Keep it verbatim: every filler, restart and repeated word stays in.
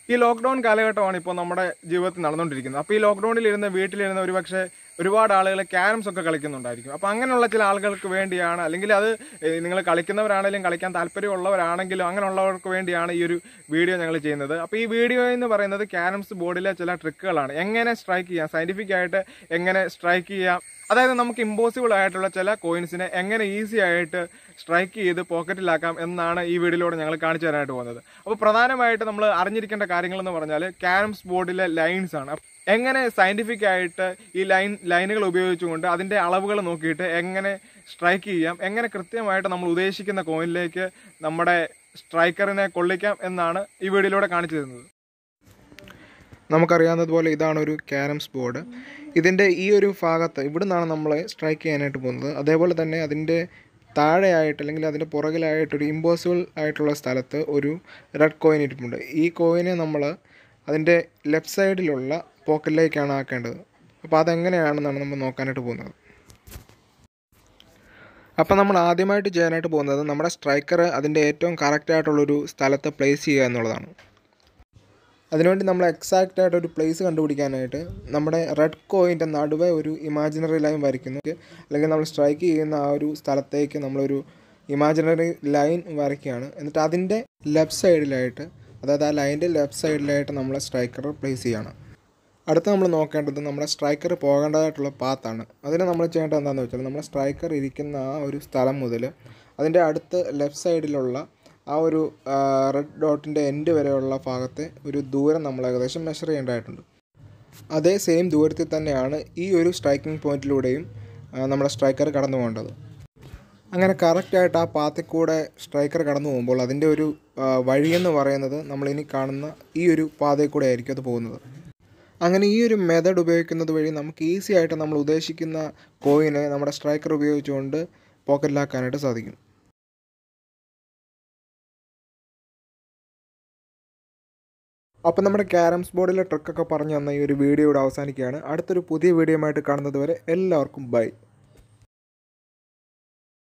ഈ ലോക്ക്ഡൗൺ കാലഘട്ടമാണ് ഇപ്പോൾ നമ്മുടെ ജീവിതത്തിൽ നടന്നുകൊണ്ടിരിക്കുന്നത്. അപ്പോൾ ഈ ലോക്ക്ഡൗണിലിരുന്ന് വീട്ടിലിരുന്ന് ഒരുപക്ഷെ ഒരുപാട് ആളുകൾ ക്യാരംസ് ഒക്കെ കളിക്കുന്നുണ്ടായിരിക്കും. അപ്പോൾ അങ്ങനെയുള്ള ചില ആളുകൾക്ക് വേണ്ടിയാണ്, അല്ലെങ്കിൽ അത് നിങ്ങൾ കളിക്കുന്നവരാണെങ്കിലും കളിക്കാൻ താല്പര്യമുള്ളവരാണെങ്കിലും അങ്ങനെയുള്ളവർക്ക് വേണ്ടിയാണ് ഈ ഒരു വീഡിയോ ഞങ്ങൾ ചെയ്യുന്നത്. അപ്പോൾ ഈ വീഡിയോ എന്ന് പറയുന്നത് ക്യാരംസ് ബോർഡിലെ ചില ട്രിക്കുകളാണ്. എങ്ങനെ സ്ട്രൈക്ക് ചെയ്യാം, സയൻറ്റിഫിക് ആയിട്ട് എങ്ങനെ സ്ട്രൈക്ക് ചെയ്യാം, അതായത് നമുക്ക് ഇമ്പോസിബിൾ ആയിട്ടുള്ള ചില കോയിൻസിനെ എങ്ങനെ ഈസി ആയിട്ട് സ്ട്രൈക്ക് ചെയ്ത് പോക്കറ്റിലാക്കാം എന്നാണ് ഈ വീഡിയോയിലൂടെ ഞങ്ങൾ കാണിച്ചു തരാനായിട്ട് പോകുന്നത്. അപ്പോൾ പ്രധാനമായിട്ട് നമ്മൾ അറിഞ്ഞിരിക്കേണ്ട കാര്യങ്ങളെന്ന് പറഞ്ഞാൽ ക്യാരംസ് ബോർഡിലെ ലൈൻസ് ആണ്. എങ്ങനെ സയൻറ്റിഫിക് ആയിട്ട് ഈ ലൈൻ ലൈനുകൾ ഉപയോഗിച്ചുകൊണ്ട് അതിൻ്റെ അളവുകൾ നോക്കിയിട്ട് എങ്ങനെ സ്ട്രൈക്ക് ചെയ്യാം, എങ്ങനെ കൃത്യമായിട്ട് നമ്മൾ ഉദ്ദേശിക്കുന്ന കോയിനിലേക്ക് നമ്മുടെ സ്ട്രൈക്കറിനെ കൊള്ളിക്കാം എന്നാണ് ഈ വീഡിയോയിലൂടെ കാണിച്ചു തരുന്നത്. നമുക്കറിയാവുന്നതുപോലെ ഇതാണ് ഒരു ക്യാരംസ് ബോർഡ്. ഇതിൻ്റെ ഈ ഒരു ഭാഗത്ത് ഇവിടെ നിന്നാണ് നമ്മൾ സ്ട്രൈക്ക് ചെയ്യാനായിട്ട് പോകുന്നത്. അതേപോലെ തന്നെ അതിൻ്റെ താഴെയായിട്ട് അല്ലെങ്കിൽ അതിൻ്റെ പുറകിലായിട്ടൊരു ഇമ്പോസിബിൾ ആയിട്ടുള്ള സ്ഥലത്ത് ഒരു റെഡ് കോയിൻ ഇരിപ്പുണ്ട്. ഈ കോയിനെ നമ്മൾ അതിൻ്റെ ലെഫ്റ്റ് സൈഡിലുള്ള പോക്കറ്റിലേക്കാണ് ആക്കേണ്ടത്. അപ്പോൾ അതെങ്ങനെയാണെന്നാണ് നമ്മൾ നോക്കാനായിട്ട് പോകുന്നത്. അപ്പോൾ നമ്മൾ ആദ്യമായിട്ട് ചെയ്യാനായിട്ട് പോകുന്നത് നമ്മുടെ സ്ട്രൈക്കർ അതിൻ്റെ ഏറ്റവും കറക്റ്റായിട്ടുള്ളൊരു സ്ഥലത്ത് പ്ലേസ് ചെയ്യുക എന്നുള്ളതാണ്. അതിനുവേണ്ടി നമ്മൾ എക്സാക്റ്റ് ആയിട്ട് ഒരു പ്ലേസ് കണ്ടുപിടിക്കാനായിട്ട് നമ്മുടെ റെഡ് കോയിൻ്റെ നടുവെ ഒരു ഇമാജിനറി ലൈൻ വരയ്ക്കുന്നു. അല്ലെങ്കിൽ നമ്മൾ സ്ട്രൈക്ക് ചെയ്യുന്ന ആ ഒരു സ്ഥലത്തേക്ക് നമ്മളൊരു ഇമാജിനറി ലൈൻ വരയ്ക്കുകയാണ്. എന്നിട്ട് അതിൻ്റെ ലെഫ്റ്റ് സൈഡിലായിട്ട്, അതായത് ആ ലൈൻ്റെ ലെഫ്റ്റ് സൈഡിലായിട്ട് നമ്മൾ സ്ട്രൈക്കർ പ്ലേസ് ചെയ്യുകയാണ്. അടുത്ത് നമ്മൾ നോക്കേണ്ടത് നമ്മുടെ സ്ട്രൈക്കർ പോകേണ്ടതായിട്ടുള്ള പാത്താണ്. അതിന് നമ്മൾ ചെയ്യേണ്ടത് എന്താണെന്ന് വെച്ചാൽ നമ്മുടെ സ്ട്രൈക്കർ ഇരിക്കുന്ന ആ ഒരു സ്ഥലം മുതൽ അതിൻ്റെ അടുത്ത് ലെഫ്റ്റ് സൈഡിലുള്ള ആ ഒരു റെഡ് ഡോട്ടിൻ്റെ എൻഡ് വരെയുള്ള ഭാഗത്തെ ഒരു ദൂരം നമ്മൾ ഏകദേശം മെഷർ ചെയ്യേണ്ടതായിട്ടുണ്ട്. അതേ സെയിം ദൂരത്തിൽ തന്നെയാണ് ഈ ഒരു സ്ട്രൈക്കിംഗ് പോയിൻറ്റിലൂടെയും നമ്മുടെ സ്ട്രൈക്കർ കടന്നു പോകേണ്ടത്. അങ്ങനെ കറക്റ്റായിട്ട് ആ പാത്തിൽ കൂടെ സ്ട്രൈക്കർ കടന്നു പോകുമ്പോൾ അതിൻ്റെ ഒരു വഴിയെന്ന് പറയുന്നത് നമ്മളിനി കാണുന്ന ഈ ഒരു പാതയിൽ കൂടെ ആയിരിക്കും അത് പോകുന്നത്. അങ്ങനെ ഈ ഒരു മെത്തേഡ് ഉപയോഗിക്കുന്നത് വഴി നമുക്ക് ഈസി ആയിട്ട് നമ്മൾ ഉദ്ദേശിക്കുന്ന കോയിനെ നമ്മുടെ സ്ട്രൈക്കർ ഉപയോഗിച്ചുകൊണ്ട് പോക്കറ്റിലാക്കാനായിട്ട് സാധിക്കും. അപ്പോൾ നമ്മുടെ ക്യാരംസ് ബോർഡിലെ ട്രിക്കൊക്കെ പറഞ്ഞു തന്ന ഈ ഒരു വീഡിയോ ഇവിടെ അവസാനിക്കുകയാണ്. അടുത്തൊരു പുതിയ വീഡിയോ ആയിട്ട് കാണുന്നത് വരെ എല്ലാവർക്കും ബൈ.